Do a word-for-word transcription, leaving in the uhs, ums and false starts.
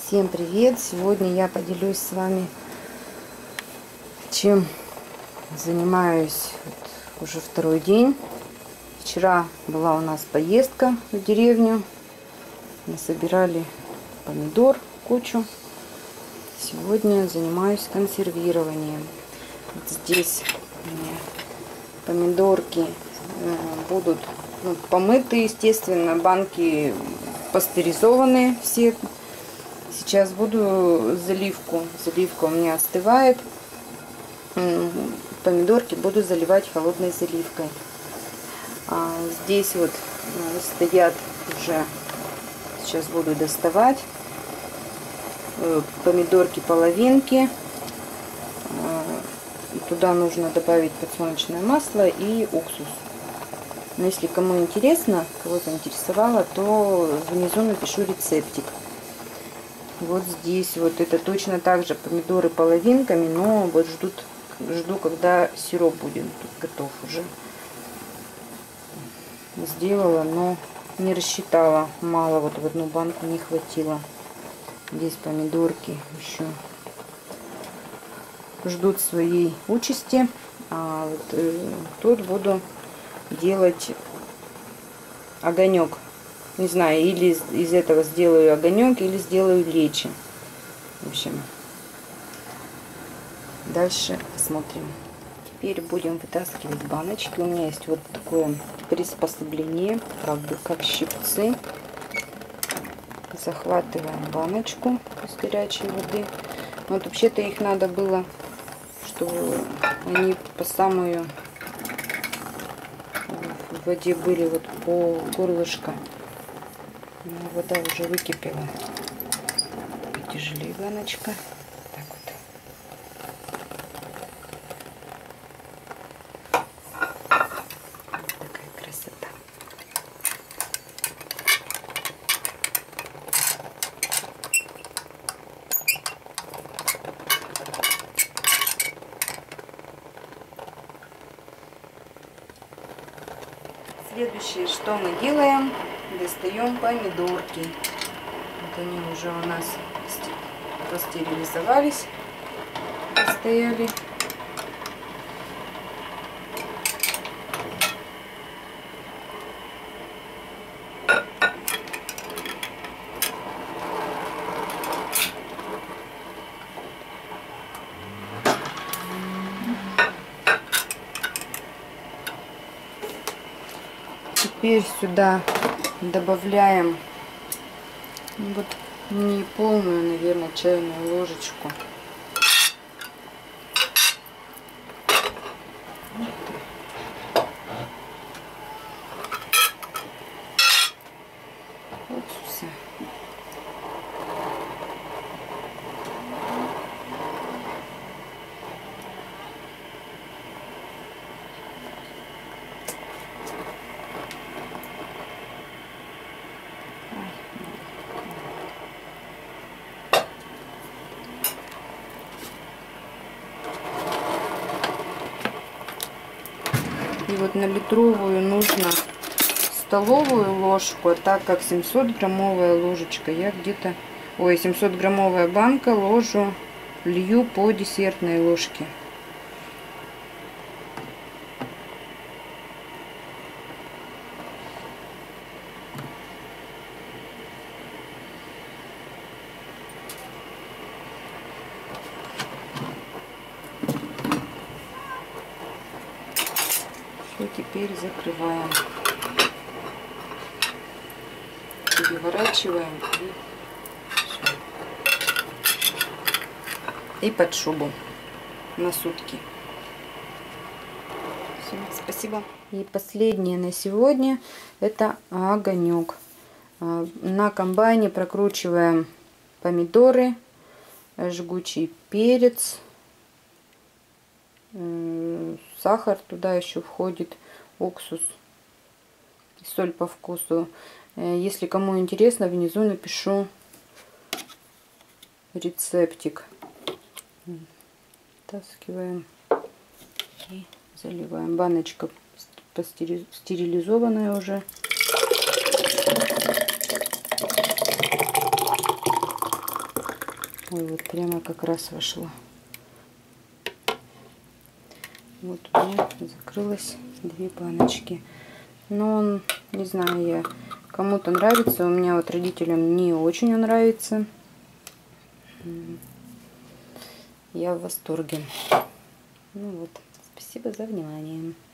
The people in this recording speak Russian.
Всем привет! Сегодня я поделюсь с вами, чем занимаюсь вот уже второй день. Вчера была у нас поездка в деревню. Мы собирали помидор, кучу. Сегодня занимаюсь консервированием. Вот здесь у меня помидорки будут ну, помыты, естественно, банки пастеризованные все. Сейчас буду заливку. Заливка у меня остывает. Помидорки буду заливать холодной заливкой. А здесь вот стоят уже. Сейчас буду доставать. Помидорки половинки. Туда нужно добавить подсолнечное масло и уксус. Но если кому интересно, кого заинтересовало, то внизу напишу рецептик. Вот здесь вот это точно так же помидоры половинками, но вот ждут, жду, когда сироп будет готов уже. Сделала, но не рассчитала, мало, вот в одну банку не хватило. Здесь помидорки еще ждут своей участи. А вот э, тут буду делать огонек. Не знаю, или из, из этого сделаю огонек, или сделаю лечи. В общем, дальше посмотрим. Теперь будем вытаскивать баночки. У меня есть вот такое приспособление, как бы как щипцы. Захватываем баночку из горячей воды. Вот вообще-то их надо было, чтобы они по самую в воде были вот по горлышко. Но вода уже выкипела. Потяжелее баночка. Так вот. Такая красота. Следующее, что мы делаем, достаем помидорки. Вот они уже у нас простерилизовались, стояли. Теперь сюда добавляем вот не полную, наверное, чайную ложечку. Уксуса. И вот на литровую нужно столовую ложку, а так как семьсот граммовая ложечка, я где-то, ой, семьсот граммовая банка, ложу, лью по десертной ложке. И теперь закрываем, переворачиваем и, и под шубу на сутки. Все, спасибо. И последнее на сегодня это огонек. На комбайне прокручиваем помидоры, жгучий перец, сахар, туда еще входит уксус, соль по вкусу. Если кому интересно, внизу напишу рецептик. Таскиваем и заливаем. Баночка стерилизованная уже. Ой, вот прямо как раз вошло. Вот у меня закрылось две баночки. Но он, не знаю, я кому-то нравится. У меня вот родителям не очень он нравится. Я в восторге. Ну вот, спасибо за внимание.